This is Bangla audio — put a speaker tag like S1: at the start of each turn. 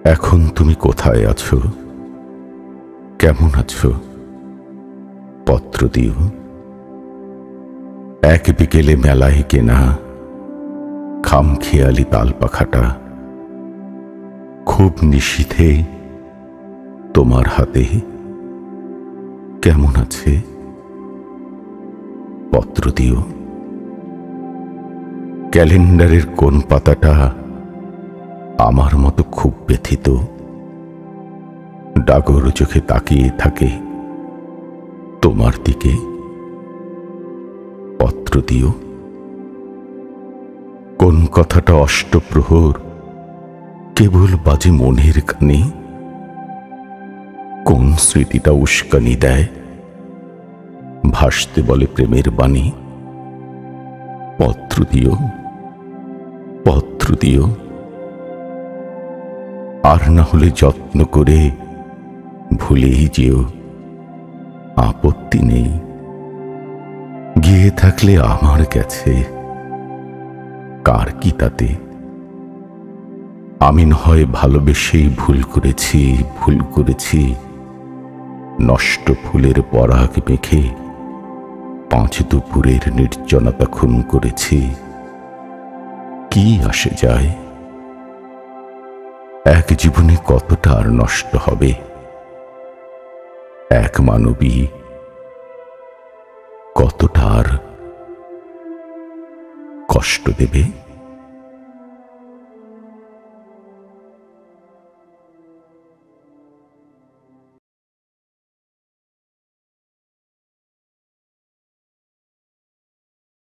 S1: এখন তুমি কোথায় আছো? কেমন আছো? পত্র দিও। এক বিকেলে মেলায় কেনা খামখেয়ালি তালপাখাটা খুব নিশীথে তোমার হাতে কেমন আছে? পত্র দিও। ক্যালেন্ডারের কোন পাতাটা আমার মতো খুব ব্যথিত, ডাগর চোখে তাকিয়ে থাকে তোমার দিকে? পত্র দিও। কোন কথাটা অষ্টপ্রহর কেবল বাজে মনের কানে? কোন স্মৃতিটা উস্কানি দেয়, ভাসতে বলে প্রেমের বাণী? পত্র দিও, পত্র দিও। আর না হলে যত্ন করে ভুলেই যেও, আপত্তি নেই। গিয়ে থাকলে আমার কাছে, কার কি তাতে? আমি হয় ভালোবেসেই ভুল করেছি, নষ্ট ফুলের পরাগ মেখে 5 দুপুরের নির্জনতা খুন করেছি। কি আসে যায়? এক জীবনে কতটা আর নষ্ট হবে? এক মানবী কতটা আর কষ্ট দেবে?